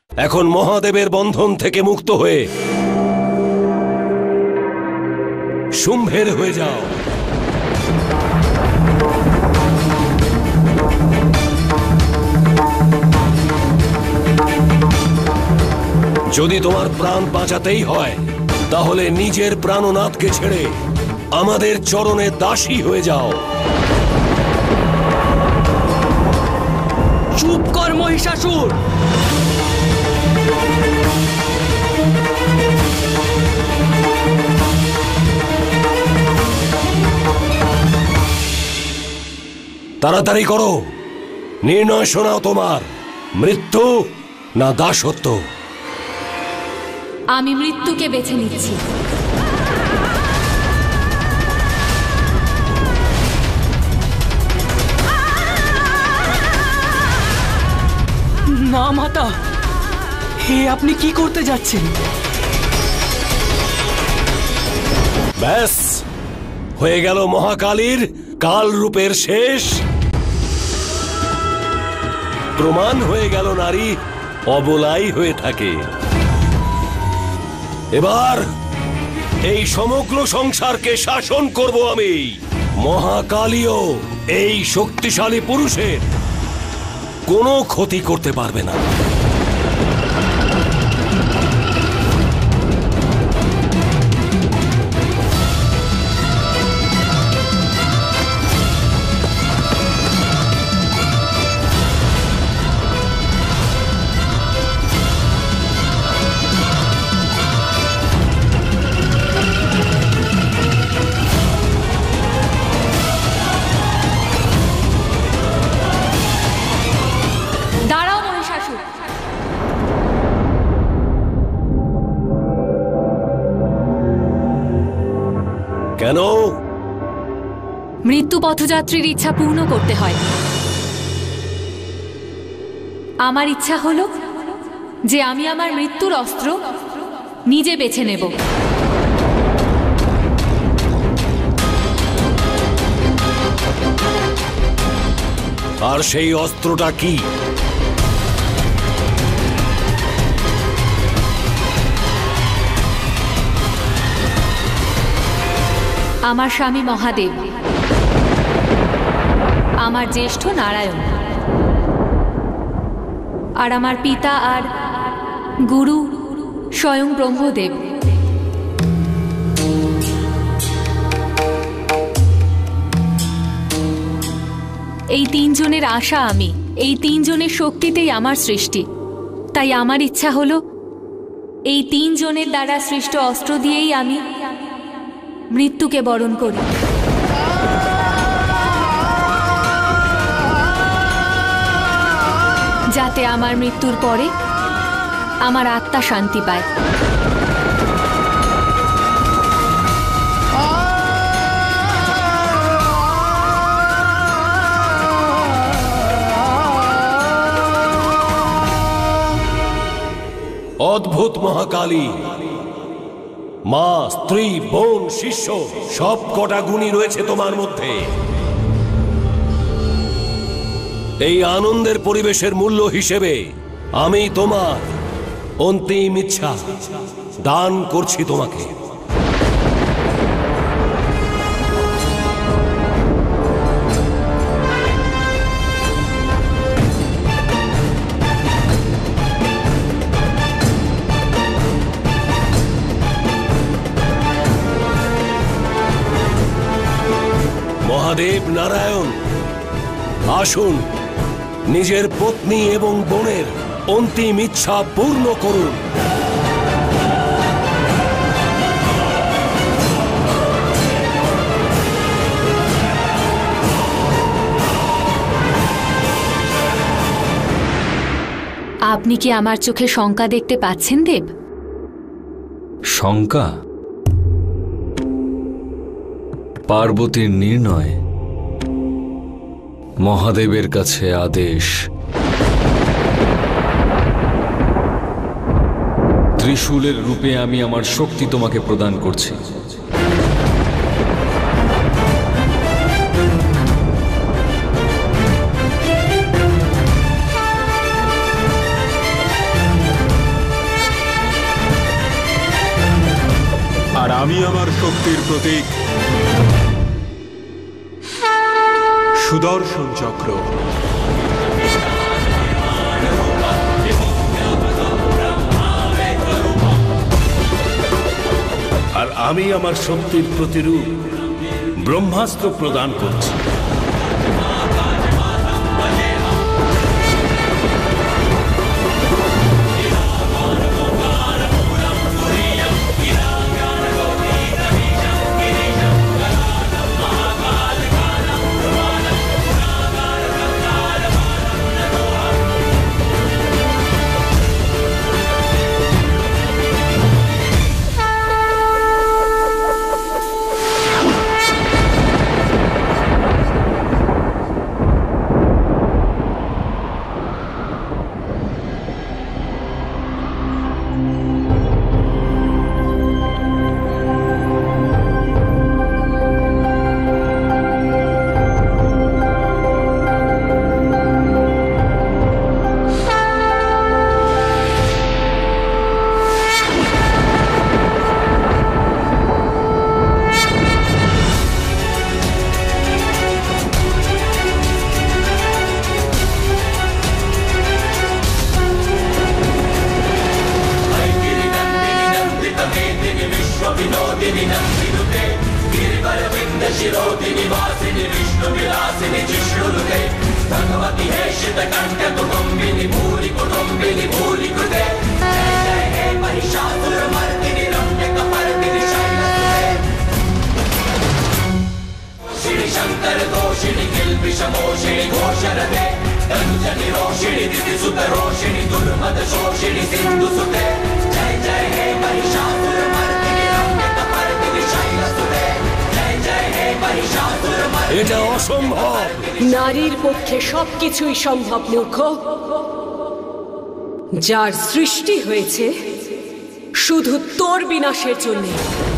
এখন মহাদেবের বন্ধন থেকে মুক্ত হয়ে শুম্ভের হয়ে যাও। যদি তোমার প্রাণ বাঁচাতেই হয় তাহলে নিজের প্রাণনাথকে ছেড়ে আমাদের চরণে দাসী হয়ে যাও। চুপ কর মহিষাসুর! তাড়াতাড়ি করো, নির্ণয় শোনাও তোমার, মৃত্যু না দাসত্ব। আমি মৃত্যুকে বেছে নিচ্ছি। না মাতা, হে আপনি কি করতে যাচ্ছেন? ব্যাস হয়ে গেল মহাকালীর কাল রূপের শেষ। প্রমাণ হয়ে গেল নারী অবলাই হয়ে থাকে। এবার এই সমগ্র সংসারকে শাসন করব আমি। মহাকালীও এই শক্তিশালী পুরুষের কোনো ক্ষতি করতে পারবে না। কেন? মৃত্যু পথযাত্রীর ইচ্ছা পূর্ণ করতে হয়। আমার ইচ্ছা হলো যে আমি আমার মৃত্যুর অস্ত্র নিজে বেছে নেব। আর সেই অস্ত্রটা কি? আমার স্বামী মহাদেব, আমার জ্যেষ্ঠ নারায়ণ, আর আমার পিতা আর গুরু স্বয়ং ব্রহ্মদেব। এই তিনজনের আশা আমি, এই তিনজনের শক্তিতেই আমার সৃষ্টি। তাই আমার ইচ্ছা হলো এই তিনজনের দ্বারা সৃষ্ট অস্ত্র দিয়েই আমি মৃত্যুকে বরণ করি। যাতে আমার মৃত্যুর পরে আমার আত্মা শান্তি পায়। অদ্ভুত মহাকালী, মা, স্ত্রী, বোন, শিষ্য সব কটা গুণী রয়েছে তোমার মধ্যে। এই আনন্দের পরিবেশের মূল্য হিসেবে আমি তোমার অন্তিম ইচ্ছা দান করছি তোমাকে। মহাদেব, নারায়ণ, আসুন নিজের পত্নী এবং বোনের অন্তিম ইচ্ছা পূর্ণ করুন। আপনি কি আমার চোখে শঙ্কা দেখতে পাচ্ছেন দেব? শঙ্কা? পার্বতীর নির্ণয়, মহাদেবের কাছে আদেশ। ত্রিশূলের রূপে আমি আমার শক্তি তোমাকে প্রদান করছি। প্রতীক সুদর্শন চক্র। আর আমি আমার শক্তির প্রতিরূপ ব্রহ্মাস্ত্র প্রদান করছি। এটা অসম্ভব। নারীর পক্ষে সবকিছুই সম্ভব মূর্খ। যার সৃষ্টি হয়েছে শুধু তোর বিনাশের জন্য।